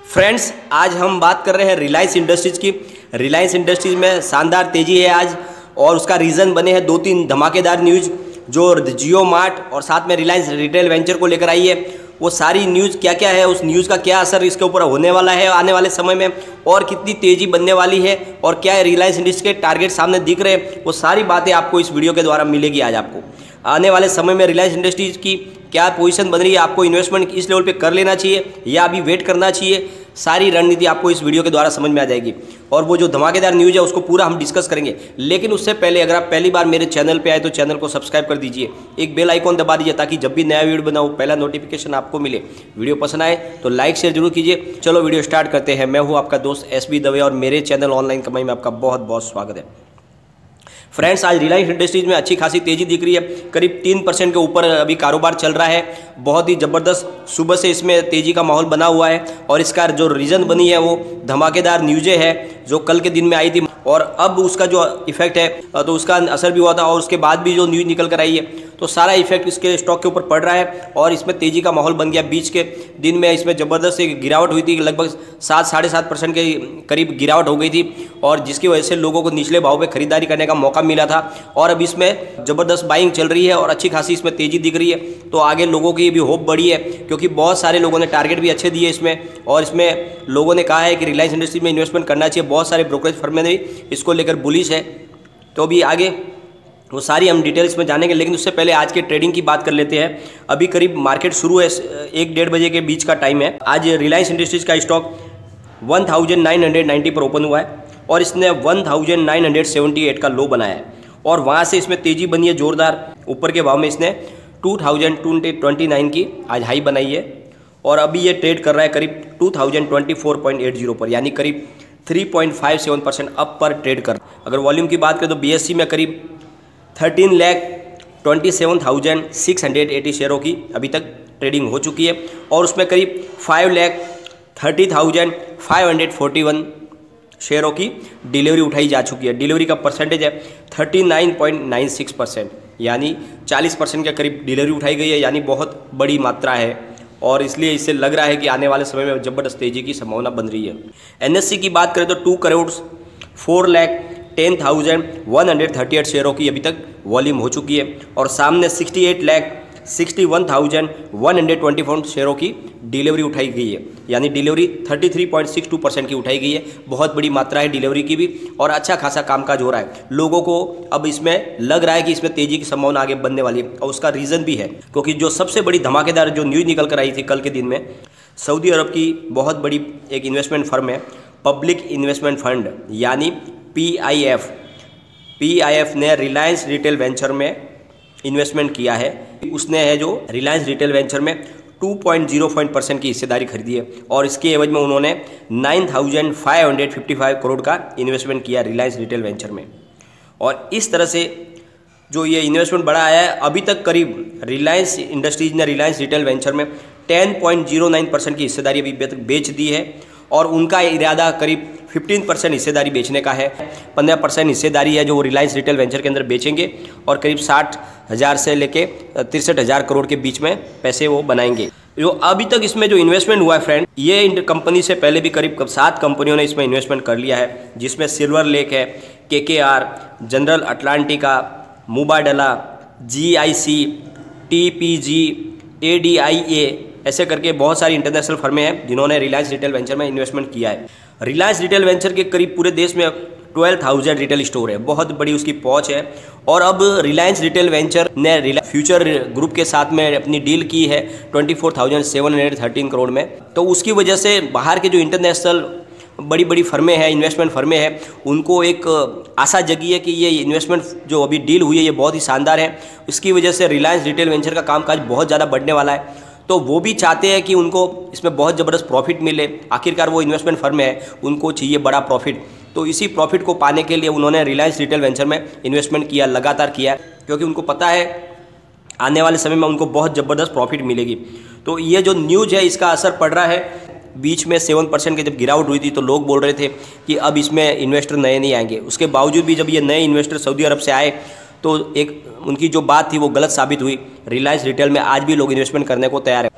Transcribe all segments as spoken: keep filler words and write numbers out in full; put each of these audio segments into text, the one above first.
Friends, आज हम बात कर रहे हैं रिलायंस इंडस्ट्रीज की। रिलायंस इंडस्ट्रीज में शानदार तेजी है आज, और उसका रीज़न बने हैं दो तीन धमाकेदार न्यूज़ जो जियो मार्ट और साथ में रिलायंस रिटेल वेंचर को लेकर आई है। वो सारी न्यूज़ क्या क्या है, उस न्यूज़ का क्या असर इसके ऊपर होने वाला है आने वाले समय में, और कितनी तेज़ी बनने वाली है, और क्या रिलायंस इंडस्ट्रीज के टारगेट सामने दिख रहे हैं, वो सारी बातें आपको इस वीडियो के द्वारा मिलेगी। आज आपको आने वाले समय में रिलायंस इंडस्ट्रीज की क्या पोजीशन बन रही है, आपको इन्वेस्टमेंट इस लेवल पे कर लेना चाहिए या अभी वेट करना चाहिए, सारी रणनीति आपको इस वीडियो के द्वारा समझ में आ जाएगी। और वो जो धमाकेदार न्यूज़ है उसको पूरा हम डिस्कस करेंगे। लेकिन उससे पहले अगर आप पहली बार मेरे चैनल पे आए तो चैनल को सब्सक्राइब कर दीजिए, एक बेल आइकॉन दबा दीजिए ताकि जब भी नया वीडियो बनाऊँ पहला नोटिफिकेशन आपको मिले। वीडियो पसंद आए तो लाइक शेयर जरूर कीजिए। चलो वीडियो स्टार्ट करते हैं। मैं हूँ आपका दोस्त एस बी दवे और मेरे चैनल ऑनलाइन कमाई में आपका बहुत बहुत स्वागत है। फ्रेंड्स, आज रिलायंस इंडस्ट्रीज में अच्छी खासी तेजी दिख रही है, करीब तीन परसेंट के ऊपर अभी कारोबार चल रहा है। बहुत ही ज़बरदस्त सुबह से इसमें तेजी का माहौल बना हुआ है, और इसका जो रीज़न बनी है वो धमाकेदार न्यूज़ें हैं जो कल के दिन में आई थी, और अब उसका जो इफेक्ट है तो उसका असर भी हुआ था, और उसके बाद भी जो न्यूज़ निकल कर आई है तो सारा इफेक्ट इसके स्टॉक के ऊपर पड़ रहा है, और इसमें तेज़ी का माहौल बन गया। बीच के दिन में इसमें ज़बरदस्त एक गिरावट हुई थी, लगभग सात साढ़े सात परसेंट के करीब गिरावट हो गई थी, और जिसकी वजह से लोगों को निचले भाव पे खरीदारी करने का मौका मिला था। और अब इसमें ज़बरदस्त बाइंग चल रही है और अच्छी खासी इसमें तेज़ी दिख रही है। तो आगे लोगों की भी होप बढ़ी है, क्योंकि बहुत सारे लोगों ने टारगेट भी अच्छे दिए इसमें, और इसमें लोगों ने कहा है कि रिलायंस इंडस्ट्री में इन्वेस्टमेंट करना चाहिए। बहुत सारे ब्रोकरेज फर्म में भी इसको लेकर बुलिश है। तो अभी आगे वो सारी हम डिटेल्स में जानेंगे, लेकिन उससे पहले आज के ट्रेडिंग की बात कर लेते हैं। अभी करीब मार्केट शुरू है, एक डेढ़ बजे के बीच का टाइम है। आज रिलायंस इंडस्ट्रीज का stock one thousand nine hundred ninety पर ओपन हुआ है, और इसने one thousand nine hundred seventy eight का लो बनाया है, और वहाँ से इसमें तेज़ी बनी है जोरदार। ऊपर के भाव में इसने टू थाउजेंड ट्वेंटी नाइन की आज हाई बनाई है, और अभी ये ट्रेड कर रहा है करीब two thousand twenty four point eight zero पर, यानी करीब three point five seven percent up पर ट्रेड कर। अगर वॉल्यूम की बात करें तो बी एस सी में करीब thirteen lakh twenty seven thousand six hundred eighty शेयरों की अभी तक ट्रेडिंग हो चुकी है, और उसमें करीब five lakh thirty thousand five hundred forty one शेयरों की डिलीवरी उठाई जा चुकी है। डिलीवरी का परसेंटेज है thirty nine point nine six percent, यानी चालीस परसेंट के करीब डिलीवरी उठाई गई है, यानी बहुत बड़ी मात्रा है, और इसलिए इससे लग रहा है कि आने वाले समय में जबरदस्त तेजी की संभावना बन रही है। एन एस सी की बात करें तो two crore four lakh ten thousand one hundred thirty eight शेयरों की अभी तक वॉल्यूम हो चुकी है, और सामने sixty eight lakh sixty one thousand one hundred twenty four शेयरों की डिलीवरी उठाई गई है, यानी delivery thirty three point six two percent की उठाई गई है। बहुत बड़ी मात्रा है डिलीवरी की भी, और अच्छा खासा कामकाज हो रहा है। लोगों को अब इसमें लग रहा है कि इसमें तेजी की संभावना आगे बनने वाली है, और उसका रीज़न भी है क्योंकि जो सबसे बड़ी धमाकेदार जो न्यूज़ निकल कर आई थी कल के दिन में, सऊदी अरब की बहुत बड़ी एक इन्वेस्टमेंट फर्म है पब्लिक इन्वेस्टमेंट फंड यानी P I F. P I F ने रिलायंस रिटेल वेंचर में इन्वेस्टमेंट किया है। उसने है जो रिलायंस रिटेल वेंचर में two point zero five percent की हिस्सेदारी खरीदी है, और इसके एवज में उन्होंने nine thousand five hundred fifty five crore का इन्वेस्टमेंट किया रिलायंस रिटेल वेंचर में। और इस तरह से जो ये इन्वेस्टमेंट बढ़ा आया है, अभी तक करीब रिलायंस इंडस्ट्रीज ने रिलायंस रिटेल वेंचर में ten point zero nine percent की हिस्सेदारी अभी तक बेच दी है, और उनका इरादा करीब फिफ्टीन परसेंट हिस्सेदारी बेचने का है। पंद्रह परसेंट हिस्सेदारी है जो वो रिलायंस रिटेल वेंचर के अंदर बेचेंगे, और करीब साठ हज़ार से लेके तिरसठ हज़ार करोड़ के बीच में पैसे वो बनाएंगे। जो अभी तक इसमें जो इन्वेस्टमेंट हुआ है फ्रेंड, ये कंपनी से पहले भी करीब सात कंपनियों ने इसमें इन्वेस्टमेंट कर लिया है, जिसमें सिल्वर लेक है, K K R, General Atlantic, Mubadala, G I C, T P G, A D I A, ऐसे करके बहुत सारी इंटरनेशनल फर्में हैं जिन्होंने रिलायंस रिटेल वेंचर में इन्वेस्टमेंट किया है। रिलायंस रिटेल वेंचर के करीब पूरे देश में ट्वेल्व थाउजेंड रिटेल स्टोर है, बहुत बड़ी उसकी पहुंच है। और अब रिलायंस रिटेल वेंचर ने फ्यूचर ग्रुप के साथ में अपनी डील की है twenty four thousand seven hundred thirteen crore में। तो उसकी वजह से बाहर के जो इंटरनेशनल बड़ी बड़ी फर्में हैं, इन्वेस्टमेंट फर्में हैं, उनको एक आशा जगी है कि ये इन्वेस्टमेंट जो अभी डील हुई है ये बहुत ही शानदार है। इसकी वजह से रिलायंस रिटेल वेंचर का कामकाज बहुत ज़्यादा बढ़ने वाला है। तो वो भी चाहते हैं कि उनको इसमें बहुत ज़बरदस्त प्रॉफिट मिले। आखिरकार वो इन्वेस्टमेंट फर्म है, उनको चाहिए बड़ा प्रॉफिट। तो इसी प्रॉफिट को पाने के लिए उन्होंने रिलायंस रिटेल वेंचर में इन्वेस्टमेंट किया, लगातार किया, क्योंकि उनको पता है आने वाले समय में उनको बहुत ज़बरदस्त प्रॉफिट मिलेगी। तो ये जो न्यूज़ है इसका असर पड़ रहा है। बीच में सेवन परसेंट की जब गिरावट हुई थी तो लोग बोल रहे थे कि अब इसमें इन्वेस्टर नए नहीं आएंगे। उसके बावजूद भी जब ये नए इन्वेस्टर सऊदी अरब से आए तो एक उनकी जो बात थी वो गलत साबित हुई। रिलायंस रिटेल में आज भी लोग इन्वेस्टमेंट करने को तैयार है।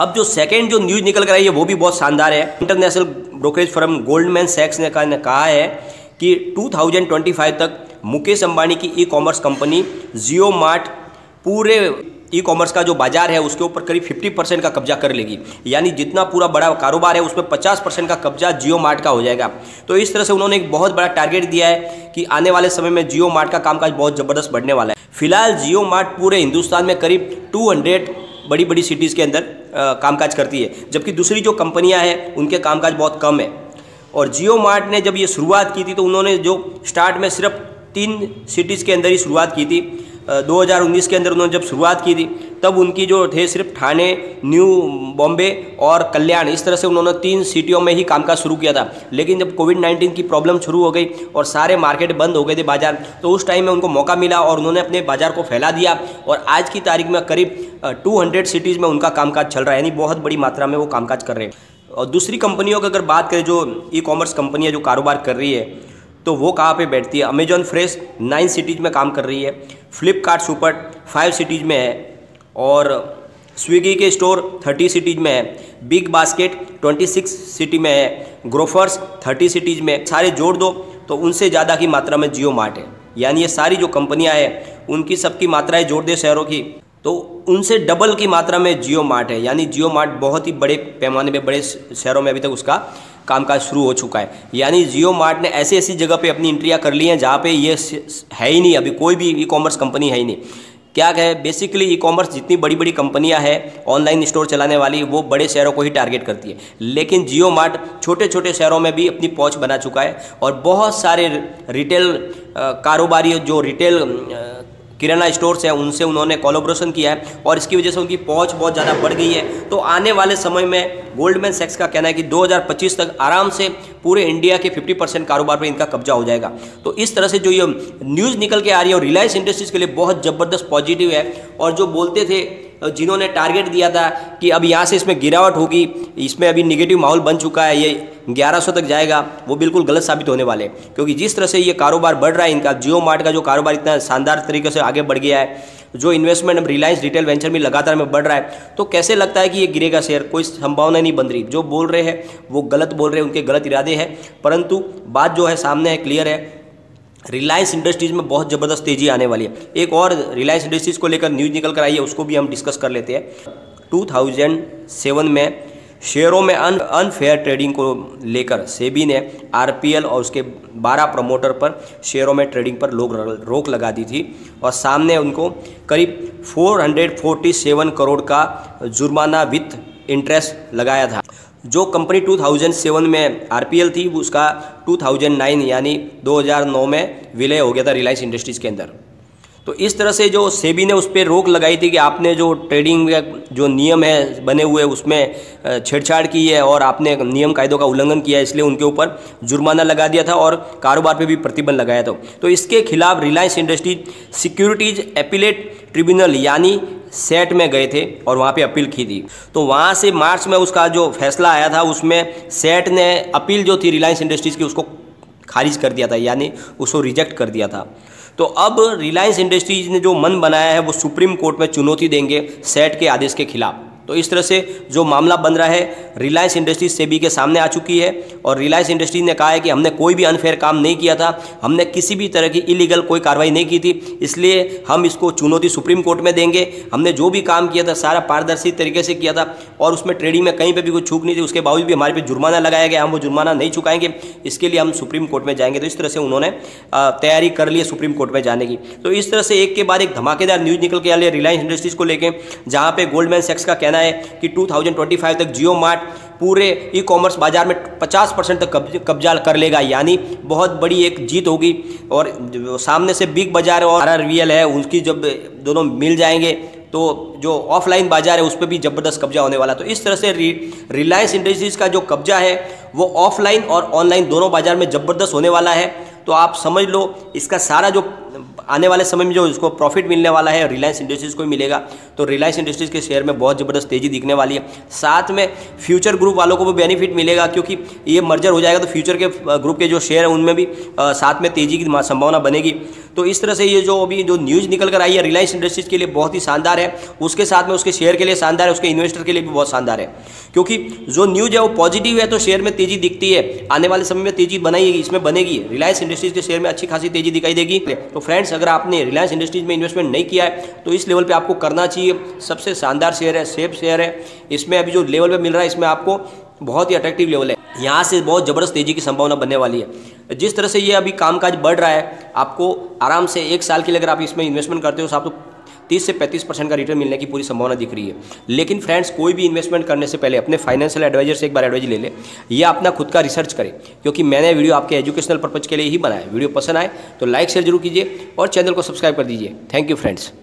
अब जो सेकेंड जो न्यूज़ निकल कर आई है वो भी बहुत शानदार है। इंटरनेशनल ब्रोकरेज फर्म गोल्डमैन सैक्स ने कहा है कि दो हज़ार पच्चीस तक मुकेश अंबानी की e commerce company Jio Mart पूरे ई कॉमर्स का जो बाजार है उसके ऊपर करीब पचास परसेंट का कब्जा कर लेगी। यानी जितना पूरा बड़ा कारोबार है उसमें पचास परसेंट का कब्जा जियो मार्ट का हो जाएगा। तो इस तरह से उन्होंने एक बहुत बड़ा टारगेट दिया है कि आने वाले समय में जियो मार्ट का कामकाज बहुत ज़बरदस्त बढ़ने वाला है। फिलहाल जियो मार्ट पूरे हिंदुस्तान में करीब दो सौ बड़ी बड़ी सिटीज़ के अंदर आ, कामकाज करती है, जबकि दूसरी जो कंपनियां हैं उनके कामकाज बहुत कम है। और जियो मार्ट ने जब ये शुरुआत की थी तो उन्होंने जो स्टार्ट में सिर्फ तीन सिटीज़ के अंदर ही शुरुआत की थी। दो हज़ार उन्नीस के अंदर उन्होंने जब शुरुआत की थी तब उनकी जो थे सिर्फ ठाणे, न्यू बॉम्बे और कल्याण, इस तरह से उन्होंने तीन सिटियों में ही कामकाज शुरू किया था। लेकिन जब कोविड नाइन्टीन की प्रॉब्लम शुरू हो गई और सारे मार्केट बंद हो गए थे बाजार, तो उस टाइम में उनको मौका मिला और उन्होंने अपने बाजार को फैला दिया और आज की तारीख में करीब दो सौ सिटीज़ में उनका कामकाज चल रहा है, यानी बहुत बड़ी मात्रा में वो कामकाज कर रहे हैं। और दूसरी कंपनियों की अगर बात करें जो ई कॉमर्स कंपनियाँ जो कारोबार कर रही है तो वो कहाँ पे बैठती है। अमेजॉन फ्रेश नाइन सिटीज़ में काम कर रही है, फ्लिपकार्ट सुपर फाइव सिटीज़ में है और स्विगी के स्टोर तीस सिटीज़ में है, बिग बास्केट छब्बीस सिटी में है, ग्रोफर्स तीस सिटीज़ में। सारे जोड़ दो तो उनसे ज़्यादा की मात्रा में जियो मार्ट है। यानी ये सारी जो कंपनियां हैं उनकी सबकी मात्राएं जोड़ दे शहरों की तो उनसे डबल की मात्रा में जियो मार्ट है। यानी जियो मार्ट बहुत ही बड़े पैमाने पे बड़े शहरों में अभी तक उसका कामकाज शुरू हो चुका है। यानी जियो मार्ट ने ऐसी ऐसी जगह पे अपनी एंट्रियां कर ली हैं जहाँ पे ये है ही नहीं, अभी कोई भी ई कॉमर्स कंपनी है ही नहीं। क्या है, बेसिकली ई कॉमर्स जितनी बड़ी बड़ी कंपनियां हैं ऑनलाइन स्टोर चलाने वाली, वो बड़े शहरों को ही टारगेट करती है। लेकिन जियो मार्ट छोटे छोटे शहरों में भी अपनी पहुंच बना चुका है और बहुत सारे रिटेल कारोबारी जो रिटेल किराना स्टोर्स हैं उनसे उन्होंने कोलैबोरेशन किया है और इसकी वजह से उनकी पहुंच बहुत ज़्यादा बढ़ गई है। तो आने वाले समय में गोल्डमैन सैक्स का कहना है कि दो हज़ार पच्चीस तक आराम से पूरे इंडिया के पचास परसेंट कारोबार पर इनका कब्जा हो जाएगा। तो इस तरह से जो ये न्यूज़ निकल के आ रही है और रिलायंस इंडस्ट्रीज के लिए बहुत ज़बरदस्त पॉजिटिव है। और जो बोलते थे, जिन्होंने टारगेट दिया था कि अब यहाँ से इसमें गिरावट होगी, इसमें अभी निगेटिव माहौल बन चुका है, ये ग्यारह सौ तक जाएगा, वो बिल्कुल गलत साबित होने वाले हैं। क्योंकि जिस तरह से ये कारोबार बढ़ रहा है इनका, जियो मार्ट का जो कारोबार इतना शानदार तरीके से आगे बढ़ गया है, जो इन्वेस्टमेंट अब रिलायंस रिटेल वेंचर में लगातार में बढ़ रहा है, तो कैसे लगता है कि ये गिरेगा शेयर? कोई संभावना नहीं बन रही। जो बोल रहे हैं वो गलत बोल रहे हैं, उनके गलत इरादे हैं, परंतु बात जो है सामने है, क्लियर है। रिलायंस इंडस्ट्रीज़ में बहुत ज़बरदस्त तेज़ी आने वाली है। एक और रिलायंस इंडस्ट्रीज़ को लेकर न्यूज़ निकल कर आई है, उसको भी हम डिस्कस कर लेते हैं। दो हज़ार सात में शेयरों में अन अनफेयर ट्रेडिंग को लेकर सेबी ने आरपीएल और उसके बारह प्रमोटर पर शेयरों में ट्रेडिंग पर लोग रोक लगा दी थी और सामने उनको करीब चार सौ सैंतालीस करोड़ का जुर्माना विथ इंटरेस्ट लगाया था। जो कंपनी दो हज़ार सात में आरपीएल थी उसका दो हज़ार नौ यानी दो हज़ार नौ में विलय हो गया था रिलायंस इंडस्ट्रीज़ के अंदर। तो इस तरह से जो सेबी ने उस पर रोक लगाई थी कि आपने जो ट्रेडिंग जो नियम है बने हुए उसमें छेड़छाड़ की है और आपने नियम कायदों का उल्लंघन किया है, इसलिए उनके ऊपर जुर्माना लगा दिया था और कारोबार पे भी प्रतिबंध लगाया था। तो इसके खिलाफ Reliance Industries securities appellate tribunal यानी सेट में गए थे और वहाँ पे अपील की थी। तो वहाँ से मार्च में उसका जो फैसला आया था उसमें सेट ने अपील जो थी रिलायंस इंडस्ट्रीज़ की उसको खारिज कर दिया था, यानी उसको रिजेक्ट कर दिया था। तो अब रिलायंस इंडस्ट्रीज ने जो मन बनाया है वो सुप्रीम कोर्ट में चुनौती देंगे सेट के आदेश के खिलाफ। तो इस तरह से जो मामला बन रहा है रिलायंस इंडस्ट्रीज सेबी के सामने आ चुकी है और रिलायंस इंडस्ट्रीज ने कहा है कि हमने कोई भी अनफेयर काम नहीं किया था, हमने किसी भी तरह की इलीगल कोई कार्रवाई नहीं की थी, इसलिए हम इसको चुनौती सुप्रीम कोर्ट में देंगे। हमने जो भी काम किया था सारा पारदर्शी तरीके से किया था और उसमें ट्रेडिंग में कहीं पर भी कोई छूट नहीं थी, उसके बावजूद भी हमारे पे जुर्माना लगाया गया, हम वो जुर्माना नहीं चुकाएंगे, इसके लिए हम सुप्रीम कोर्ट में जाएंगे। तो इस तरह से उन्होंने तैयारी कर ली है सुप्रीम कोर्ट में जाने की। तो इस तरह से एक के बाद एक धमाकेदार न्यूज़ निकल के आ रही है रिलायंस इंडस्ट्रीज को लेकर, जहाँ पे गोल्डमैन सैक्स का कहना है कि दो हज़ार पच्चीस तक जियो मार्ट पूरे ई कॉमर्स बाजार में पचास परसेंट तक कब्जा कर लेगा, यानी बहुत बड़ी एक जीत होगी। और सामने से बिग बाजार और आरआरवीएल है उनकी जब दोनों मिल जाएंगे तो जो ऑफलाइन बाजार है उस पर भी ज़बरदस्त कब्जा होने वाला। तो इस तरह से रिलायंस इंडस्ट्रीज़ का जो कब्जा है वो ऑफलाइन और ऑनलाइन दोनों बाजार में ज़बरदस्त होने वाला है। तो आप समझ लो इसका सारा जो आने वाले समय में जो इसको प्रॉफिट मिलने वाला है रिलायंस इंडस्ट्रीज़ को ही मिलेगा। तो रिलायंस इंडस्ट्रीज़ के शेयर में बहुत ज़बरदस्त तेज़ी दिखने वाली है। साथ में फ्यूचर ग्रुप वालों को भी बेनिफिट मिलेगा, क्योंकि ये मर्जर हो जाएगा तो फ्यूचर के ग्रुप के जो शेयर हैं उनमें भी आ, साथ में तेज़ी की संभावना बनेगी। तो इस तरह से ये जो अभी जो न्यूज़ निकल कर आई है रिलायंस इंडस्ट्रीज़ के लिए बहुत ही शानदार है, उसके साथ में उसके शेयर के लिए शानदार है, उसके इन्वेस्टर के लिए भी बहुत शानदार है, क्योंकि जो न्यूज़ है वो पॉजिटिव है तो शेयर में तेज़ी दिखती है। आने वाले समय में तेज़ी बनाएगी, इसमें बनेगी, रिलायंस इंडस्ट्रीज़ के शेयर में अच्छी खासी तेज़ी दिखाई देगी। तो फ्रेंड्स, अगर आपने रिलायंस इंडस्ट्रीज़ में इन्वेस्टमेंट नहीं किया है तो इस लेवल पर आपको करना चाहिए। सबसे शानदार शेयर है, सेफ शेयर है। इसमें अभी जो लेवल पर मिल रहा है इसमें आपको बहुत ही अट्रैक्टिव लेवल है, यहाँ से बहुत ज़बरदस्त तेज़ी की संभावना बनने वाली है। जिस तरह से ये अभी कामकाज बढ़ रहा है, आपको आराम से एक साल के लिए अगर आप इसमें इन्वेस्टमेंट करते हो तो आपको तीस से पैंतीस परसेंट का रिटर्न मिलने की पूरी संभावना दिख रही है। लेकिन फ्रेंड्स, कोई भी इन्वेस्टमेंट करने से पहले अपने फाइनेंशियल एडवाइजर से एक बार एडवाइज ले ले या अपना खुद का रिसर्च करें, क्योंकि मैंने वीडियो आपके एजुकेशनल पर्पज़ के लिए ही बनाया। वीडियो पसंद आए तो लाइक शेयर जरूर कीजिए और चैनल को सब्सक्राइब कर दीजिए। Thank you friends.